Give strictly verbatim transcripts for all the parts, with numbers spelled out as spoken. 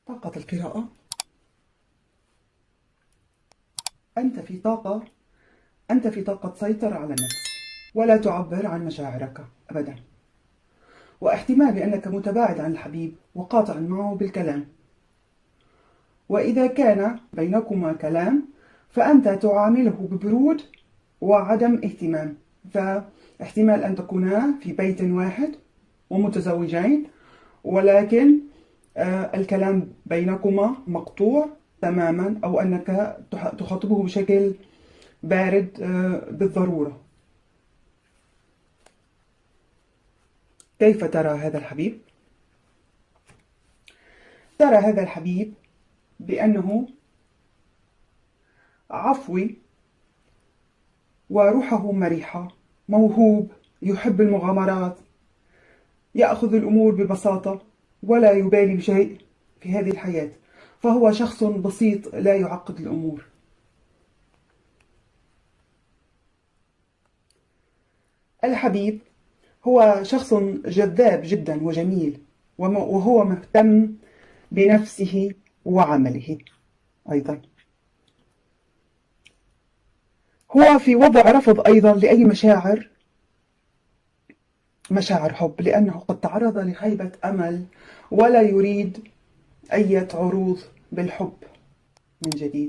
طاقة القراءة. أنت في طاقة أنت في طاقة سيطرة على النفس، ولا تعبر عن مشاعرك أبدا، واحتمال بأنك متباعد عن الحبيب وقاطع معه بالكلام، وإذا كان بينكما كلام فأنت تعامله ببرود وعدم اهتمام. فاحتمال أن تكونا في بيت واحد ومتزوجين، ولكن الكلام بينكما مقطوع تماما، أو أنك تخاطبه بشكل بارد بالضرورة. كيف ترى هذا الحبيب؟ ترى هذا الحبيب بأنه عفوي وروحه مرحة، موهوب، يحب المغامرات، يأخذ الأمور ببساطة ولا يبالي بشيء في هذه الحياة، فهو شخص بسيط لا يعقد الأمور. الحبيب هو شخص جذاب جدا وجميل، وهو مهتم بنفسه وعمله أيضا. هو في وضع رفض أيضا لأي مشاعر مشاعر حب، لأنه قد تعرض لخيبة أمل ولا يريد أي عروض بالحب من جديد.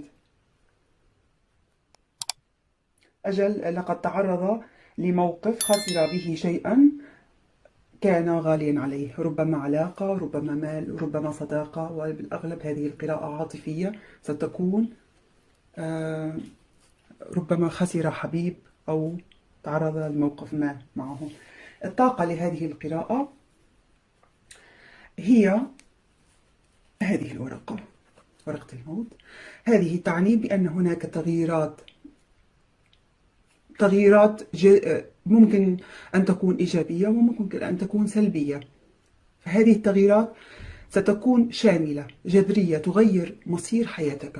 أجل لقد تعرض لموقف خسر به شيئا كان غاليا عليه، ربما علاقة، ربما مال، ربما صداقة، وبالأغلب هذه القراءة عاطفية ستكون آه ربما خسر حبيب أو تعرض لموقف ما معه. الطاقة لهذه القراءة هي هذه الورقة، ورقة الموت. هذه تعني بأن هناك تغييرات تغييرات ممكن أن تكون إيجابية وممكن أن تكون سلبية، فهذه التغييرات ستكون شاملة جذرية تغير مصير حياتك.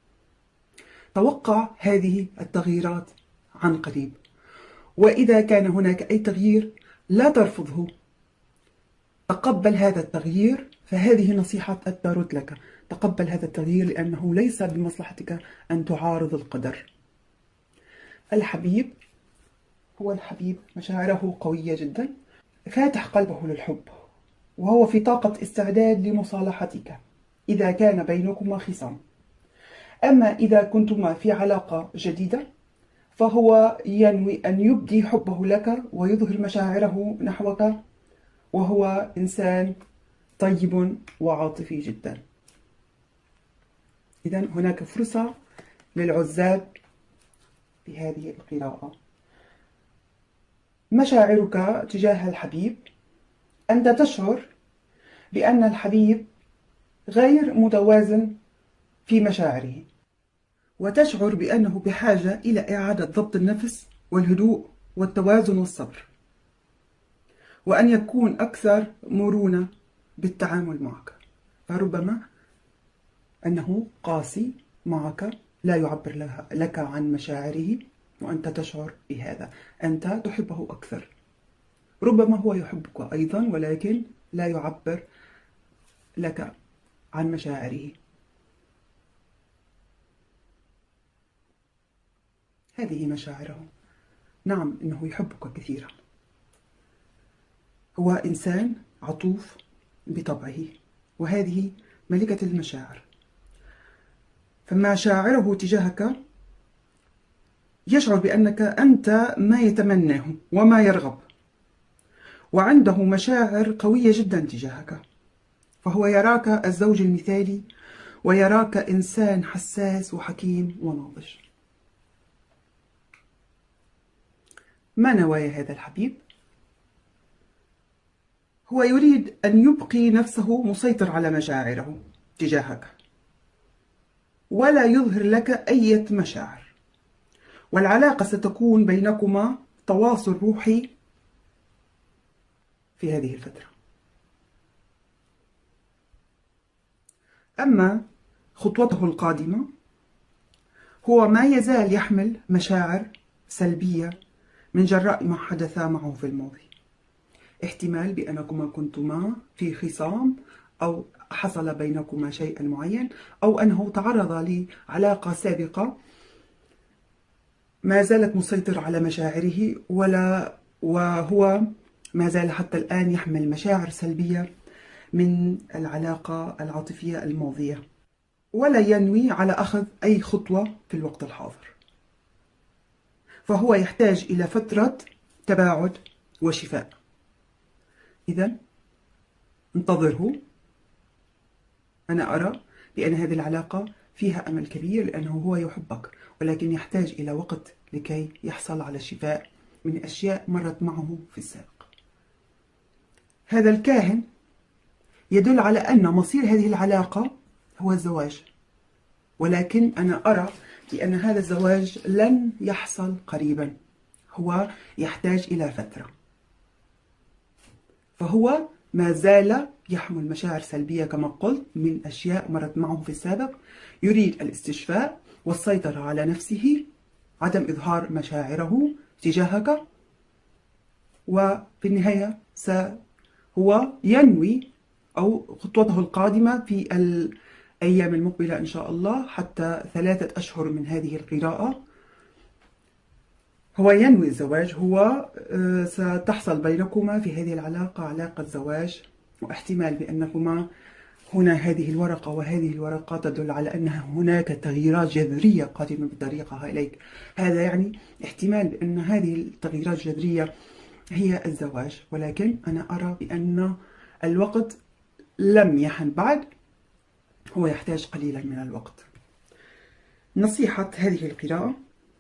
توقع هذه التغييرات عن قريب، وإذا كان هناك أي تغيير لا ترفضه، تقبل هذا التغيير، فهذه نصيحة التاروت لك. تقبل هذا التغيير لأنه ليس بمصلحتك أن تعارض القدر. الحبيب هو الحبيب، مشاعره قوية جدا، فاتح قلبه للحب، وهو في طاقة استعداد لمصالحتك إذا كان بينكما خصام. أما إذا كنتما في علاقة جديدة فهو ينوي أن يبدي حبه لك ويظهر مشاعره نحوك، وهو إنسان طيب وعاطفي جدا. إذن هناك فرصة للعزاب في هذه القراءة. مشاعرك تجاه الحبيب: أنت تشعر بأن الحبيب غير متوازن في مشاعره، وتشعر بأنه بحاجة إلى إعادة ضبط النفس والهدوء والتوازن والصبر، وأن يكون أكثر مرونة بالتعامل معك. فربما أنه قاسي معك، لا يعبر لك عن مشاعره، وأنت تشعر بهذا. أنت تحبه أكثر، ربما هو يحبك أيضا ولكن لا يعبر لك عن مشاعره. هذه مشاعره. نعم، إنه يحبك كثيرا، هو إنسان عطوف بطبعه، وهذه ملكة المشاعر. فمشاعره تجاهك يشعر بأنك أنت ما يتمناه وما يرغب، وعنده مشاعر قوية جدا تجاهك، فهو يراك الزوج المثالي، ويراك إنسان حساس وحكيم وناضج. ما نوايا هذا الحبيب؟ هو يريد أن يبقي نفسه مسيطر على مشاعره تجاهك، ولا يظهر لك أي مشاعر، والعلاقة ستكون بينكما تواصل روحي في هذه الفترة. أما خطوته القادمة، هو ما يزال يحمل مشاعر سلبية من جراء ما حدث معه في الماضي. احتمال بأنكما كنتما في خصام، أو حصل بينكما شيء معين، أو أنه تعرض لعلاقة سابقة ما زالت مسيطر على مشاعره، ولا وهو ما زال حتى الآن يحمل مشاعر سلبية من العلاقة العاطفية الماضية، ولا ينوي على أخذ أي خطوة في الوقت الحاضر. فهو يحتاج إلى فترة تباعد وشفاء. إذن انتظره. أنا أرى بأن هذه العلاقة فيها أمل كبير، لأنه هو يحبك، ولكن يحتاج إلى وقت لكي يحصل على الشفاء من أشياء مرت معه في السابق. هذا الكاهن يدل على أن مصير هذه العلاقة هو الزواج، ولكن أنا أرى بأن هذا الزواج لن يحصل قريبا، هو يحتاج إلى فترة. فهو ما زال يحمل مشاعر سلبية كما قلت من أشياء مرت معه في السابق، يريد الاستشفاء والسيطرة على نفسه، عدم إظهار مشاعره تجاهك، وفي النهاية هو ينوي أو خطوته القادمة في الأيام المقبلة إن شاء الله حتى ثلاثة أشهر من هذه القراءة، هو ينوي الزواج. هو ستحصل بينكما في هذه العلاقة علاقة زواج، واحتمال بأنكما هنا هذه الورقة وهذه الورقة تدل على أن هناك تغييرات جذرية قادمة بطريقها إليك. هذا يعني احتمال بأن هذه التغييرات الجذرية هي الزواج، ولكن أنا أرى بأن الوقت لم يحن بعد، هو يحتاج قليلا من الوقت. نصيحة هذه القراءة: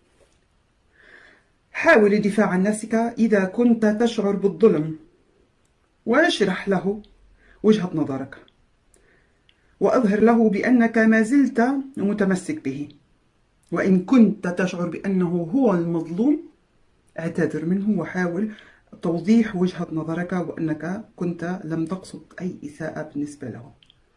حاول الدفاع عن نفسك إذا كنت تشعر بالظلم، واشرح له وجهة نظرك، وأظهر له بأنك ما زلت متمسك به. وإن كنت تشعر بأنه هو المظلوم، اعتذر منه وحاول توضيح وجهة نظرك، وأنك كنت لم تقصد أي إساءة بالنسبة له،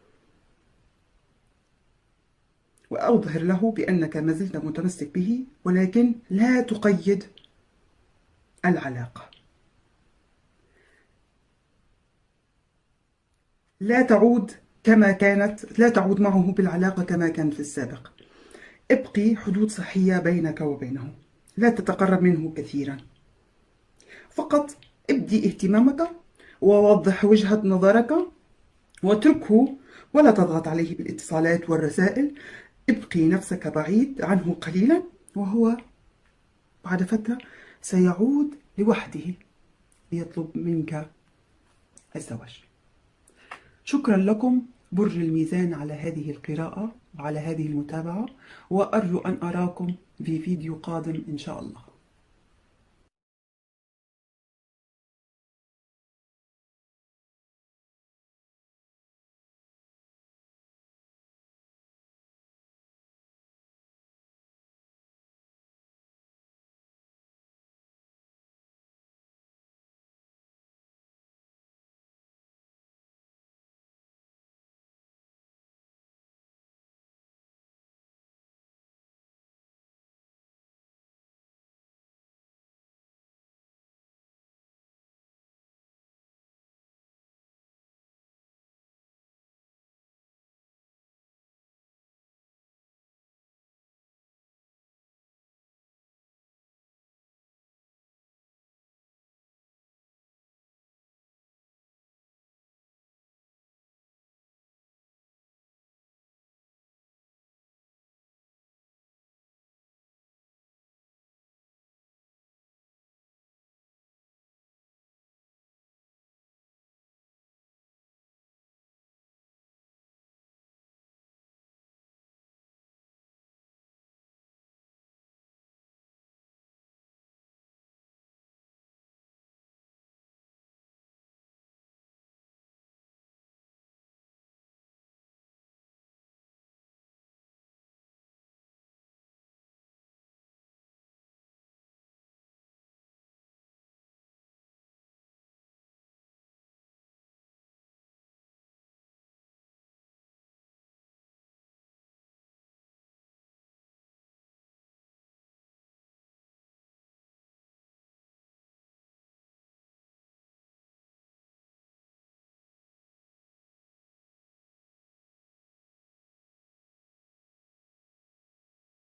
وأظهر له بأنك ما زلت متمسك به، ولكن لا تقيد العلاقة. لا تعود كما كانت لا تعود معه بالعلاقة كما كانت في السابق. ابقي حدود صحية بينك وبينه، لا تتقرب منه كثيرا، فقط ابدي اهتمامك ووضح وجهة نظرك واتركه، ولا تضغط عليه بالاتصالات والرسائل. ابقي نفسك بعيد عنه قليلا، وهو بعد فترة سيعود لوحده ليطلب منك الزواج. شكرا لكم برج الميزان على هذه القراءة وعلى هذه المتابعة، وأرجو أن أراكم في فيديو قادم إن شاء الله.